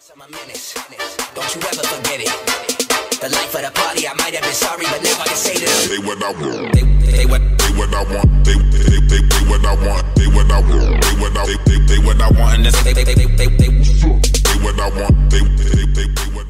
Summer minutes, don't you ever forget it. The life of the party, I might have been sorry, but now I can say to them. They what I want. They what I want. They what I want. They what I want. They what I want. And they what I want. They what